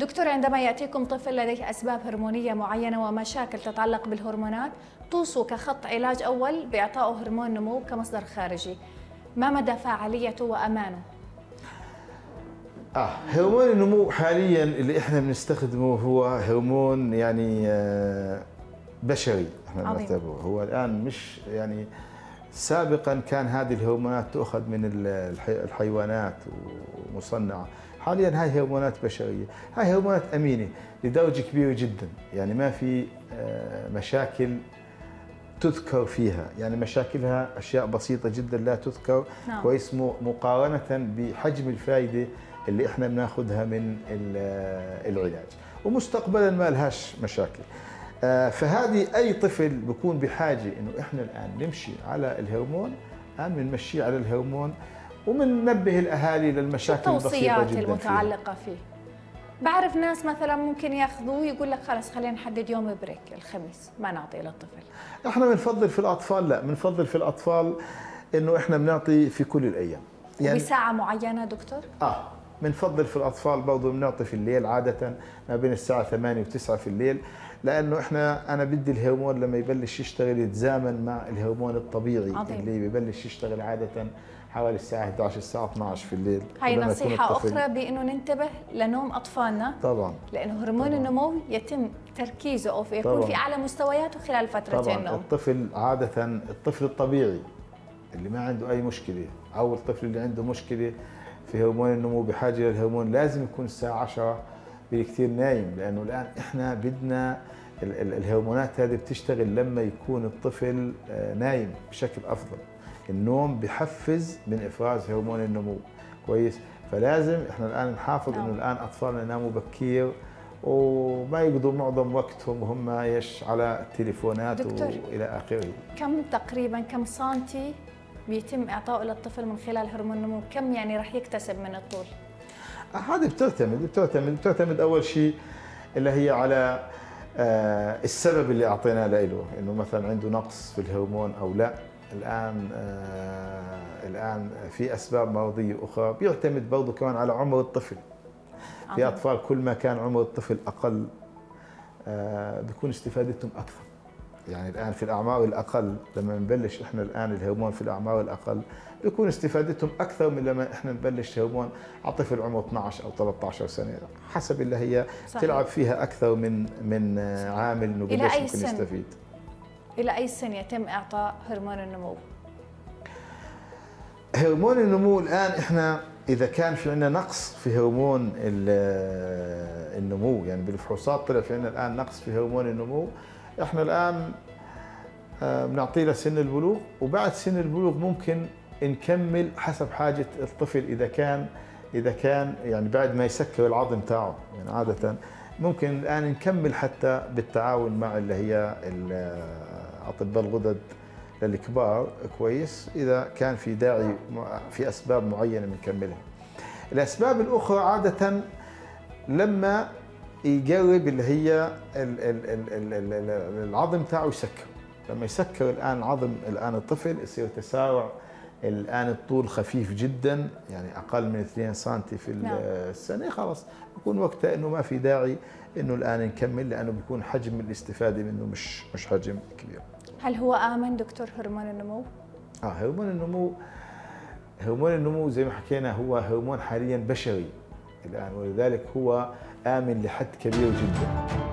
دكتور، عندما يأتيكم طفل لديه أسباب هرمونية معينة ومشاكل تتعلق بالهرمونات، توصوا كخط علاج أول بإعطائه هرمون نمو كمصدر خارجي، ما مدى فاعليته وأمانه؟ هرمون النمو حاليا اللي احنا بنستخدمه هو هرمون يعني بشري، احنا بنعتبره هو الآن مش يعني سابقا كان هذه الهرمونات تؤخذ من الحيوانات ومصنعة. حاليا هاي هرمونات بشرية، هاي هرمونات أمينة لدرجة كبيرة جدا، يعني ما في مشاكل تذكر فيها، يعني مشاكلها أشياء بسيطة جدا لا تذكر. نعم. كويس، مقارنة بحجم الفائدة اللي احنا بناخذها من العلاج، ومستقبلا ما لهاش مشاكل. فهذه أي طفل بيكون بحاجة إنه احنا الآن نمشي على الهرمون، الآن بنمشي على الهرمون وبننبه الأهالي للمشاكل البسيطة جدا التوصيات المتعلقة فيه. بعرف ناس مثلا ممكن ياخذوه يقول لك خلص خلينا نحدد يوم بريك الخميس ما نعطي للطفل. احنا بنفضل في الأطفال، لا بنفضل في الأطفال إنه احنا بنعطي في كل الأيام، يعني بساعة معينة دكتور؟ بنفضل في الأطفال برضه بنعطي في الليل، عادة ما بين الساعة 8 و9 في الليل، لأنه أنا بدي الهرمون لما يبلش يشتغل يتزامن مع الهرمون الطبيعي. عظيم. اللي ببلش يشتغل عادة حوالي الساعة 11 الساعة 12 في الليل. هاي نصيحة أخرى بأنه ننتبه لنوم أطفالنا طبعا، لأنه هرمون النمو يتم تركيزه أو يكون في أعلى مستوياته خلال فترة النوم. الطفل عادة، الطفل الطبيعي اللي ما عنده أي مشكلة أو الطفل اللي عنده مشكلة في هرمون النمو بحاجة للهرمون لازم يكون الساعة 10 بالكثير نايم، لأنه الآن إحنا بدنا الهرمونات هذه بتشتغل لما يكون الطفل نايم بشكل أفضل. النوم بحفز من إفراز هرمون النمو. كويس، فلازم إحنا الآن نحافظ إنه الآن أطفالنا يناموا بكير وما يقضوا معظم وقتهم وهم على التليفونات وإلى آخره. كم سنتي بيتم إعطائه للطفل من خلال هرمون النمو؟ كم يعني راح يكتسب من الطول؟ هذه بتعتمد أول شيء اللي هي على السبب اللي أعطيناه له، إنه مثلا عنده نقص في الهرمون أو لا. الآن في أسباب مرضية أخرى، بيعتمد برضه كمان على عمر الطفل. في أطفال كل ما كان عمر الطفل أقل بيكون استفادتهم أكثر. يعني الآن في الأعمار الأقل لما نبلش إحنا الآن الهرمون في الأعمار الأقل بيكون استفادتهم أكثر من لما إحنا نبلش هرمون على طفل عمره 12 أو 13 سنة، حسب اللي هي صحيح. تلعب فيها أكثر من عامل إنه قديش ممكن يستفيد. إلى أي سن يتم إعطاء هرمون النمو؟ هرمون النمو الآن إحنا إذا كان في عندنا نقص في هرمون النمو، يعني بالفحوصات طلع في عندنا الآن نقص في هرمون النمو، إحنا الآن بنعطيه لسن البلوغ، وبعد سن البلوغ ممكن نكمل حسب حاجة الطفل. إذا كان يعني بعد ما يسكر العظم تاعه، يعني عادة ممكن الآن نكمل حتى بالتعاون مع اللي هي أطباء الغدد للكبار. كويس، إذا كان في داعي في أسباب معينة بنكملها. الأسباب الأخرى عادة لما يقرب اللي هي العظم تاعه يسكر، لما يسكر الآن عظم الآن الطفل يصير تسارع الآن الطول خفيف جدا، يعني أقل من 2 سم في السنة، خلاص بكون وقتها إنه ما في داعي إنه الآن نكمل، لأنه بيكون حجم الاستفادة منه مش حجم كبير. هل هو آمن دكتور هرمون النمو؟ هرمون النمو زي ما حكينا هو هرمون حاليا بشري الآن، ولذلك هو آمن لحد كبير جدا.